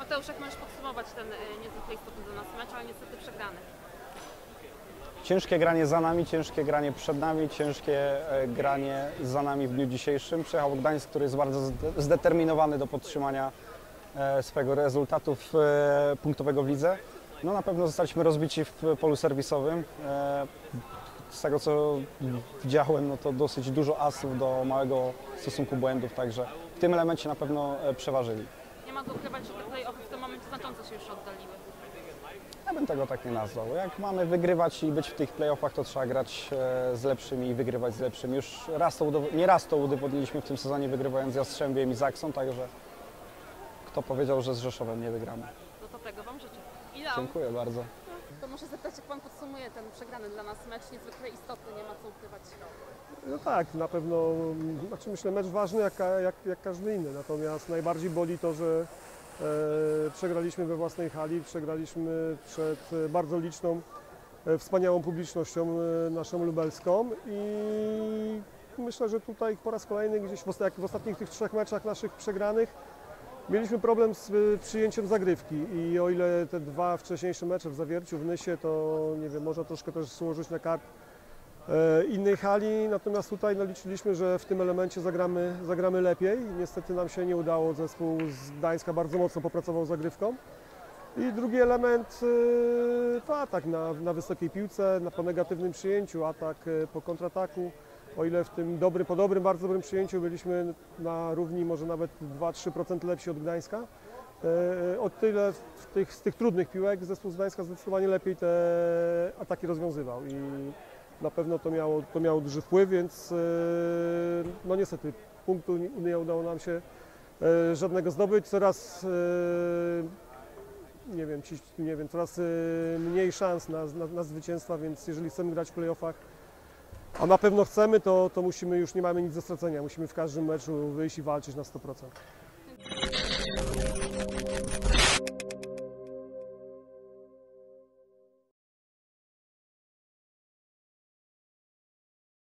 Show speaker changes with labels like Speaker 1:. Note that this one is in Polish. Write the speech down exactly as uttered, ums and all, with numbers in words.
Speaker 1: Mateusz, jak możesz podsumować ten niezwykle istotny dla nas mecz, ale niestety przegrany?
Speaker 2: Ciężkie granie za nami, ciężkie granie przed nami, ciężkie granie za nami w dniu dzisiejszym. Przyjechał Gdańsk, który jest bardzo zdeterminowany do podtrzymania swojego rezultatu punktowego w lidze. No na pewno zostaliśmy rozbici w polu serwisowym. Z tego co widziałem, no to dosyć dużo asów do małego stosunku błędów, także w tym elemencie na pewno przeważyli.
Speaker 1: Nie ma go ukrywać, że te play-offy w tym momencie znacząco się już oddaliły.
Speaker 2: Ja bym tego tak nie nazwał. Jak mamy wygrywać i być w tych play-offach, to trzeba grać z lepszymi i wygrywać z lepszymi. Już raz to nie raz to udowodniliśmy w tym sezonie, wygrywając z Jastrzębiem i Zaksą, także kto powiedział, że z Rzeszowem nie wygramy.
Speaker 1: No to tego Wam życzę. Ideał.
Speaker 2: Dziękuję bardzo.
Speaker 1: To muszę zapytać, jak Pan podsumuje ten przegrany dla nas mecz, niezwykle istotny, nie ma co ukrywać.
Speaker 3: No tak, na pewno, znaczy myślę, mecz ważny jak, jak, jak każdy inny, natomiast najbardziej boli to, że e, przegraliśmy we własnej hali, przegraliśmy przed bardzo liczną, e, wspaniałą publicznością e, naszą lubelską i myślę, że tutaj po raz kolejny gdzieś w, osta jak w ostatnich tych trzech meczach naszych przegranych mieliśmy problem z y, przyjęciem zagrywki i o ile te dwa wcześniejsze mecze w Zawierciu, w Nysie, to nie wiem, można troszkę też złożyć na karp e, innej hali, natomiast tutaj no, liczyliśmy, że w tym elemencie zagramy, zagramy lepiej. Niestety nam się nie udało, zespół z Gdańska bardzo mocno popracował zagrywką. I drugi element y, to atak na, na wysokiej piłce, na, po negatywnym przyjęciu, atak y, po kontrataku. O ile w tym dobrym, po dobrym, bardzo dobrym przyjęciu byliśmy na równi może nawet dwa do trzech procent lepsi od Gdańska, o tyle w tych, z tych trudnych piłek zespół z Gdańska zdecydowanie lepiej te ataki rozwiązywał i na pewno to miało, to miało duży wpływ, więc no niestety punktu nie udało nam się żadnego zdobyć. Coraz nie wiem, ci, nie wiem, coraz mniej szans na, na, na zwycięstwa, więc jeżeli chcemy grać w play-offach, a na pewno chcemy, to, to musimy, już nie mamy nic do stracenia, musimy w każdym meczu wyjść i walczyć na sto procent.